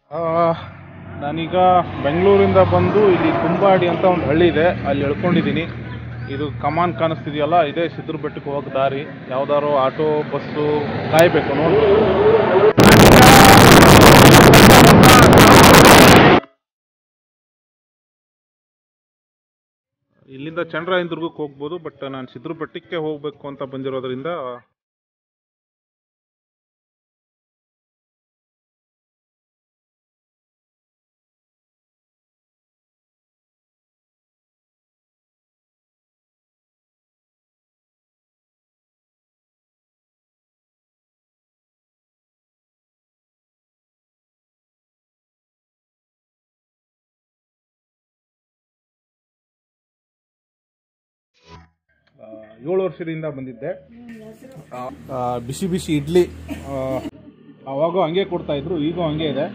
ಆ, ನಾನೀಗ ಬೆಂಗಳೂರಿಂದ ಬಂದು ಇಲ್ಲಿ ತುಂಬಾಡಿ ಅಂತ ಒಂದು ಹಳ್ಳಿ ಇದೆ, ಅಲ್ಲಿ ಇಳ್ಕೊಂಡಿದ್ದೀನಿ. ಇದು ಕಮಾನ್ ಕಾಣಿಸ್ತಿದೆಯಲ್ಲ, ಇದೇ ಸಿದ್ರ ಬೆಟ್ಟಕ್ಕೆ ಹೋಗೋ ದಾರಿ. ಯಾವ್ದಾದ್ರು ಆಟೋ ಬಸ್ಸು ಕಾಯಬೇಕು ನೋಡ್ಬೇಕು. ಇಲ್ಲಿಂದ ಚಂದ್ರಾಯನದುರ್ಗಕ್ಕೆ ಹೋಗ್ಬೋದು, ಬಟ್ ನಾನು ಸಿದ್ರ ಬೆಟ್ಟಕ್ಕೆ ಹೋಗ್ಬೇಕು ಅಂತ ಬಂದಿರೋದ್ರಿಂದ ಆ, 7 ವರ್ಷದಿಂದ ಬಂದಿದ್ದೆ. ಬಿಸಿ ಬಿಸಿ ಇಡ್ಲಿ ಅವಾಗೂ ಹಂಗೆ ಕೊಡ್ತಾ ಇದ್ರು, ಈಗೂ ಹಂಗೆ ಇದೆ.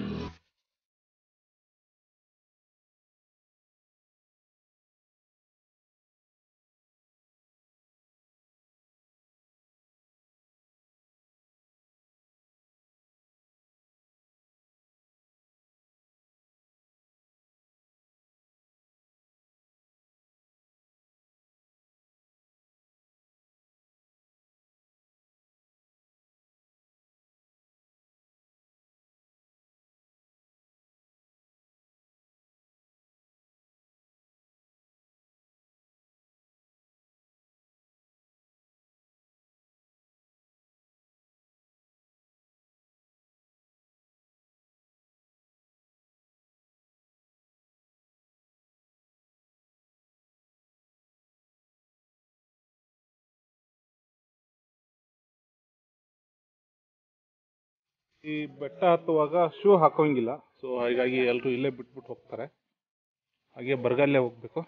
ಈ ಬೆಟ್ಟ ಹತ್ತುವಾಗ ಶೂ ಹಾಕೋಂಗಿಲ್ಲ, ಸೊ ಹಾಗಾಗಿ ಎಲ್ಲರೂ ಇಲ್ಲೇ ಬಿಟ್ಬಿಟ್ಟು ಹೋಗ್ತಾರೆ. ಹಾಗೆ ಬರಗಾಲೇ ಹೋಗ್ಬೇಕು.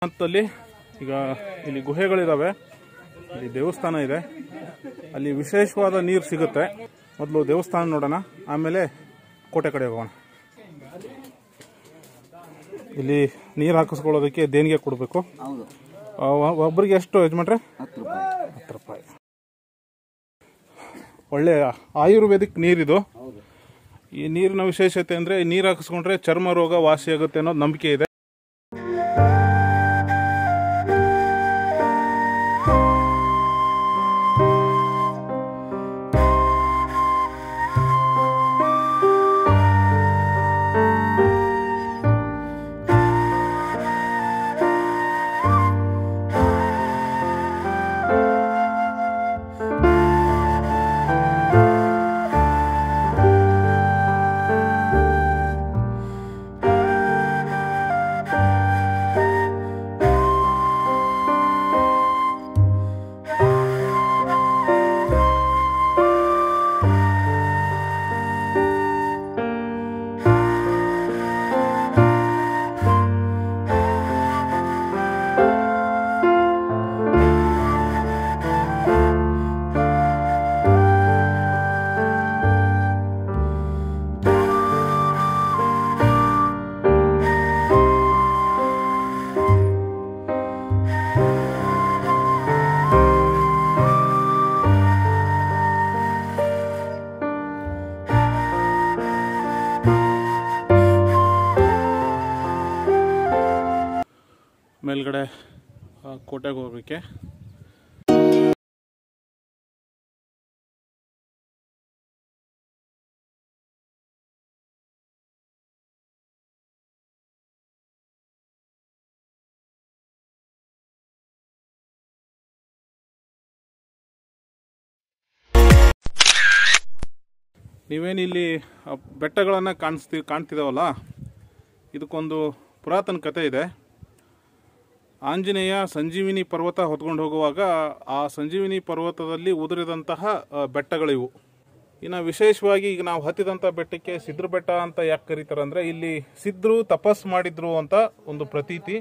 ಹಂತದಲ್ಲಿ ಈಗ ಇಲ್ಲಿ ಗುಹೆಗಳಿದಾವೆ, ಇಲ್ಲಿ ದೇವಸ್ಥಾನ ಇದೆ, ಅಲ್ಲಿ ವಿಶೇಷವಾದ ನೀರು ಸಿಗುತ್ತೆ. ಮೊದಲು ದೇವಸ್ಥಾನ ನೋಡೋಣ, ಆಮೇಲೆ ಕೋಟೆ ಕಡೆ ಹೋಗೋಣ. ಇಲ್ಲಿ ನೀರು ಹಾಕಿಸ್ಕೊಳ್ಳೋದಕ್ಕೆ ದೇಣಿಗೆ ಕೊಡಬೇಕು. ಒಬ್ಬರಿಗೆ ಎಷ್ಟು ಯಜಮಾನ್ರೆ? 10 ರೂಪಾಯಿ. ಒಳ್ಳೆ ಆಯುರ್ವೇದಿಕ್ ನೀರಿದು. ಈ ನೀರಿನ ವಿಶೇಷತೆ ಅಂದರೆ ನೀರು ಹಾಕಿಸ್ಕೊಂಡ್ರೆ ಚರ್ಮ ರೋಗ ವಾಸಿಯಾಗುತ್ತೆ ಅನ್ನೋದು ನಂಬಿಕೆ ಇದೆ. ಮೇಲ್ಗಡೆ ಕೋಟೆಗೆ ಹೋಗ್ಲಿಕ್ಕೆ ನೀವೇನಿಲ್ಲಿ ಬೆಟ್ಟಗಳನ್ನು ಕಾಣ್ತಿದಾವಲ್ಲ, ಇದಕ್ಕೊಂದು ಪುರಾತನ ಕಥೆ ಇದೆ. ಆಂಜನೇಯ ಸಂಜೀವಿನಿ ಪರ್ವತ ಹೊತ್ಕೊಂಡು ಹೋಗುವಾಗ ಆ ಸಂಜೀವಿನಿ ಪರ್ವತದಲ್ಲಿ ಉದುರಿದಂತಹ ಬೆಟ್ಟಗಳಿವು. ಇನ್ನು ವಿಶೇಷವಾಗಿ ಈಗ ನಾವು ಹತ್ತಿದಂಥ ಬೆಟ್ಟಕ್ಕೆ ಸಿದ್ರ ಬೆಟ್ಟ ಅಂತ ಯಾಕೆ ಕರೀತಾರೆ ಅಂದರೆ, ಇಲ್ಲಿ ಸಿದ್ಧರು ತಪಸ್ ಮಾಡಿದ್ರು ಅಂತ ಒಂದು ಪ್ರತೀತಿ.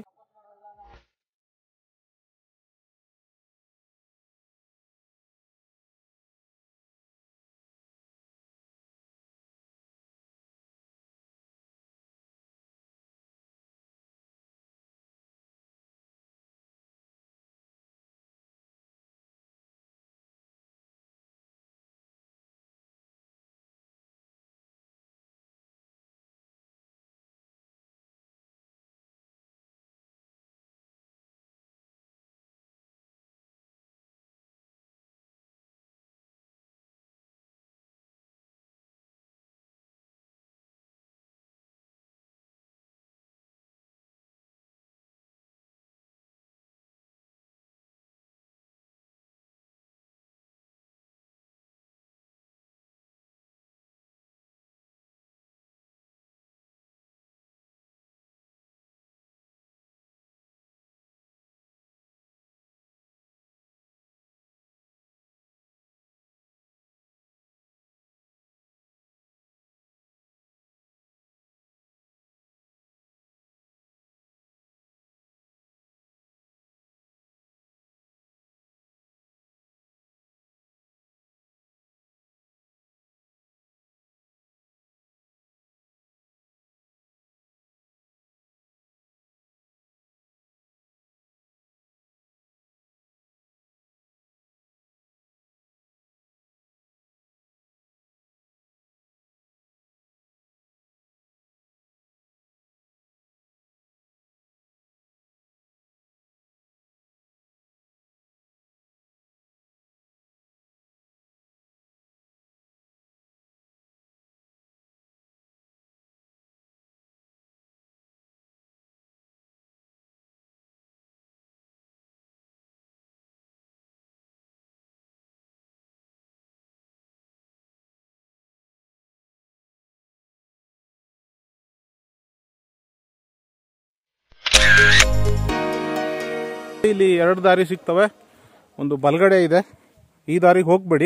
ಇಲ್ಲಿ 2 ದಾರಿ ಸಿಗ್ತವೆ. ಒಂದು ಬಲಗಡೆ ಇದೆ, ಈ ದಾರಿಗೆ ಹೋಗ್ಬೇಡಿ,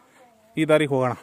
ಈ ದಾರಿಗೆ ಹೋಗೋಣ.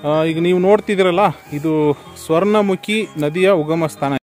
ಈಗ ನೀವು ನೋಡ್ತಿದ್ದೀರಲ್ಲ, ಇದು ಸ್ವರ್ಣಮುಖಿ ನದಿಯ ಉಗಮ ಸ್ಥಾನ.